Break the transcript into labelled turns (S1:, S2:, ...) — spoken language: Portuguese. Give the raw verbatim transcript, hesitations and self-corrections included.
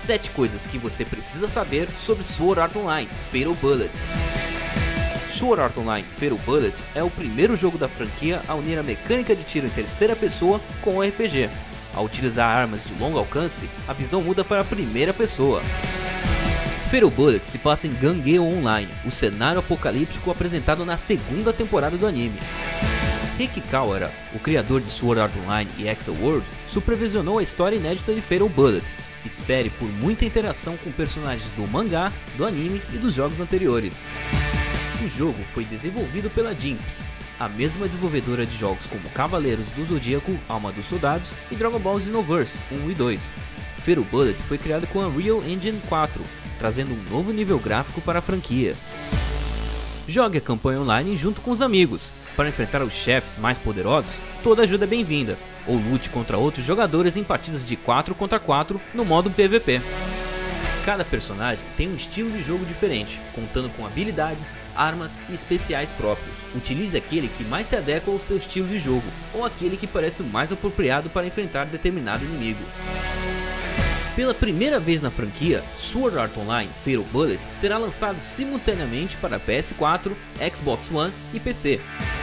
S1: sete coisas que você precisa saber sobre Sword Art Online Fatal Bullet. Sword Art Online Fatal Bullet é o primeiro jogo da franquia a unir a mecânica de tiro em terceira pessoa com o R P G. Ao utilizar armas de longo alcance, a visão muda para a primeira pessoa. Fatal Bullet se passa em Gangeo Online, o cenário apocalíptico apresentado na segunda temporada do anime. Heiki Kawara, o criador de Sword Art Online e Exoworld, supervisionou a história inédita de Fatal Bullet. Espere por muita interação com personagens do mangá, do anime e dos jogos anteriores. O jogo foi desenvolvido pela Jynx, a mesma desenvolvedora de jogos como Cavaleiros do Zodíaco, Alma dos Soldados e Dragon Ball Xenoverse um e dois. Fatal Bullet foi criado com a Unreal Engine quatro, trazendo um novo nível gráfico para a franquia. Jogue a campanha online junto com os amigos. Para enfrentar os chefes mais poderosos, toda ajuda é bem-vinda, ou lute contra outros jogadores em partidas de quatro contra quatro no modo P V P. Cada personagem tem um estilo de jogo diferente, contando com habilidades, armas e especiais próprios. Utilize aquele que mais se adequa ao seu estilo de jogo, ou aquele que parece o mais apropriado para enfrentar determinado inimigo. Pela primeira vez na franquia, Sword Art Online Fatal Bullet será lançado simultaneamente para P S quatro, Xbox One e P C.